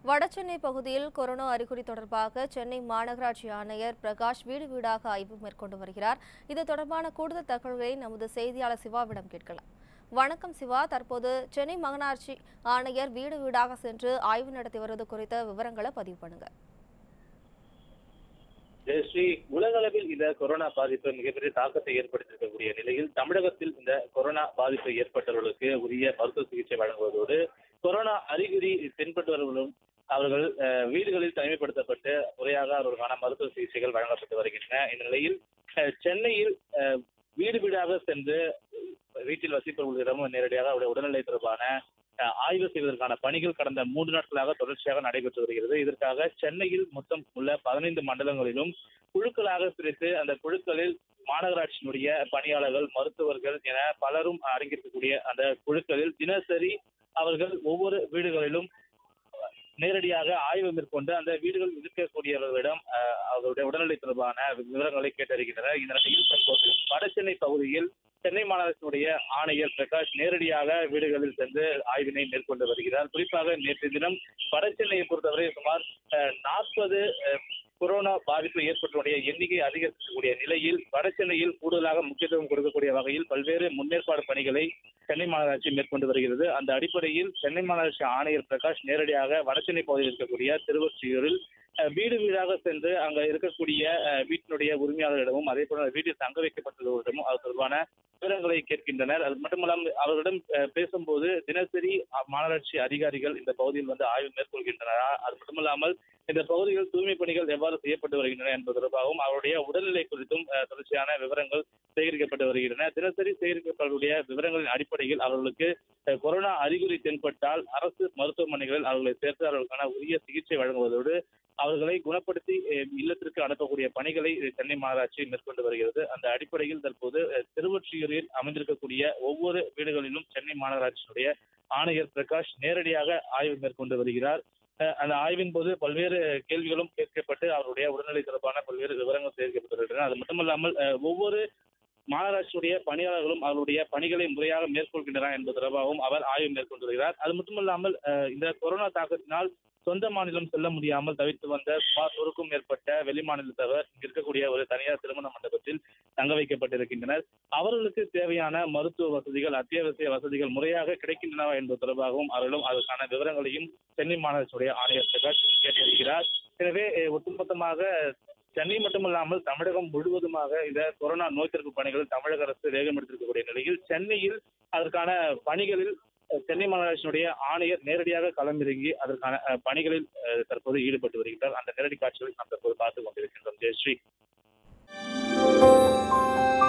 வடசென்னை பகுதியில் கொரோனா அறிகுறி தொடர்பாக சென்னை மாநகராட்சி ஆணையர் பிரகாஷ் வீடு வீடாக ஆய்வு மேற்கொண்டு வருகிறார். இது தொடர்பான கூடுதல் தகவல்களை நமது செய்தியாளர் சிவாவிடம் கேட்கலாம். வணக்கம் சிவா, தற்போது சென்னை மாநகராட்சி ஆணையர் வீடு வீடாக சென்று ஆய்வு நடத்தி வருவது குறித்த விவரங்களை பதிவு பண்ணுங்க. ஜெயஸ்ரீ, உலகளவில் இந்த கொரோனா பாதிப்பு மிகப்பெரிய தாக்கத்தை ஏற்படுத்தியிருக்கக்கூடிய நிலையில் தமிழகத்தில் இந்த கொரோனா பாதிப்பு ஏற்பட்டவர்களுக்கு உரிய மருத்துவ சிகிச்சை வழங்குவதோடு கொரோனா அறிகுறி தென்பட்டவர்களும் அவர்கள் வீடுகளில் தனிமைப்படுத்தப்பட்டு முறையாக அவர்களுக்கான மருத்துவ சிகிச்சைகள் வழங்கப்பட்டு வருகின்றன. இந்த நிலையில் சென்னையில் வீடு வீடாக சென்று வீட்டில் வசிப்பவர்களிடமும் நேரடியாக அவருடைய உடல்நிலை தொடர்பான ஆய்வு செய்வதற்கான பணிகள் கடந்த 3 நாட்களாக தொடர்ச்சியாக நடைபெற்று வருகிறது. இதற்காக சென்னையில் மொத்தம் உள்ள 15 மண்டலங்களிலும் குழுக்களாக பிரித்து அந்த குழுக்களில் மாநகராட்சியினுடைய பணியாளர்கள், மருத்துவர்கள் என பலரும் அடங்கியிருக்கக்கூடிய அந்த குழுக்களில் தினசரி அவர்கள் ஒவ்வொரு வீடுகளிலும் நேரடியாக ஆய்வு மேற்கொண்டு அந்த வீடுகளில் இருக்கக்கூடியவர்களிடம் அவர்களுடைய உடல்நிலை தொடர்பான விவரங்களை கேட்டறிகின்றனர். இந்த நிலையில் தற்போது வடசென்னை பகுதியில் சென்னை மாநகராட்சியினுடைய ஆணையர் பிரகாஷ் நேரடியாக வீடுகளில் சென்று ஆய்வினை மேற்கொண்டு வருகிறார். குறிப்பாக நேற்று தினம் வடசென்னையை பொறுத்தவரை சுமார் 40 கொரோனா பாதிப்பு ஏற்பட்டவருடைய எண்ணிக்கை அதிகரிக்கக்கூடிய நிலையில் வடசென்னையில் கூடுதலாக முக்கியத்துவம் கொடுக்கக்கூடிய வகையில் பல்வேறு முன்னேற்பாடு பணிகளை சென்னை மாநகராட்சி மேற்கொண்டு வருகிறது. அந்த அடிப்படையில் சென்னை மாநகராட்சி ஆணையர் பிரகாஷ் நேரடியாக வடசென்னை பகுதியில் இருக்கக்கூடிய திருவொற்றியூரில் வீடு வீடாக சென்று அங்க இருக்கக்கூடிய வீட்டினுடைய உரிமையாளர்களிடமும் அதே போல வீட்டில் தங்க வைக்கப்பட்டுள்ளவர்களிடமும் அது தொடர்பான விவரங்களை கேட்கின்றனர். அது மட்டுமல்லாமல் அவர்களிடம் பேசும்போது தினசரி மாநகராட்சி அதிகாரிகள் இந்த பகுதியில் வந்து ஆய்வு மேற்கொள்கின்றனர். அது மட்டுமல்லாமல் இந்த பகுதியில் தூய்மை பணிகள் எவ்வாறு செய்யப்பட்டு வருகின்றன என்பது தொடர்பாகவும் அவருடைய உடல்நிலை குறித்தும் தொடர்ச்சியான விவரங்கள் சேகரிக்கப்பட்டு வருகின்றன. தினசரி சேகரிக்கப்படக்கூடிய விவரங்களின் அடிப்படையில் அவர்களுக்கு கொரோனா அறிகுறி தென்பட்டால் அரசு மருத்துவமனைகளில் அவர்களை சேர்த்து அவர்களுக்கான உரிய சிகிச்சை வழங்குவதோடு அவர்களை குணப்படுத்தி இல்லத்திற்கு அனுப்பக்கூடிய பணிகளை சென்னை மாநகராட்சி மேற்கொண்டு வருகிறது. அந்த அடிப்படையில் தற்போது திருவொற்றியூரில் அமைந்திருக்கக்கூடிய ஒவ்வொரு வீடுகளிலும் சென்னை மாநகராட்சியினுடைய ஆணையர் பிரகாஷ் நேரடியாக ஆய்வு மேற்கொண்டு வருகிறார். அந்த ஆய்வின் போது பல்வேறு கேள்விகளும் கேட்கப்பட்டு அவருடைய உடல்நிலை தொடர்பான பல்வேறு விவரங்கள் சேகரிக்கப்பட்டு வருகின்றன. அது மட்டுமல்லாமல் ஒவ்வொரு மாநகராட்சியுடைய பணியாளர்களும் அவருடைய பணிகளை முறையாக மேற்கொள்கின்றனர் என்பது தொடர்பாகவும் அவர் ஆய்வு மேற்கொண்டு வருகிறார். அது மட்டுமல்லாமல் இந்த கொரோனா தாக்கத்தினால் சொந்த மாநிலம் செல்ல முடியாமல் தவிர்த்து வந்த சுமார் 100க்கும் மேற்பட்ட வெளி மாநிலத்தவர் இருக்கக்கூடிய ஒரு தனியார் திருமண மண்டபத்தில் தங்க வைக்கப்பட்டிருக்கின்றனர். அவர்களுக்கு தேவையான மருத்துவ வசதிகள், அத்தியாவசிய வசதிகள் முறையாக கிடைக்கின்றனவா என்பது தொடர்பாகவும் அவர்களும் அதற்கான விவரங்களையும் சென்னை மாநகராட்சியுடைய ஆணையர் பிரகாஷ் கேட்டிருக்கிறார். எனவே ஒட்டுமொத்தமாக சென்னை மட்டுமல்லாமல் தமிழகம் முழுவதுமாக இந்த கொரோனா நோய் தடுப்பு பணிகளில் தமிழக அரசு வேகம் எடுத்திருக்கக்கூடிய நிலையில் சென்னையில் அதற்கான பணிகளில் சென்னை மாநகராட்சியினுடைய ஆணையர் நேரடியாக களமிறங்கி அதற்கான பணிகளில் தற்போது ஈடுபட்டு வருகின்றார். அந்த நேரடி காட்சிகளை நாம் தற்போது பார்த்துக் கொண்டிருக்கின்றோம். ஜெயஸ்ரீ.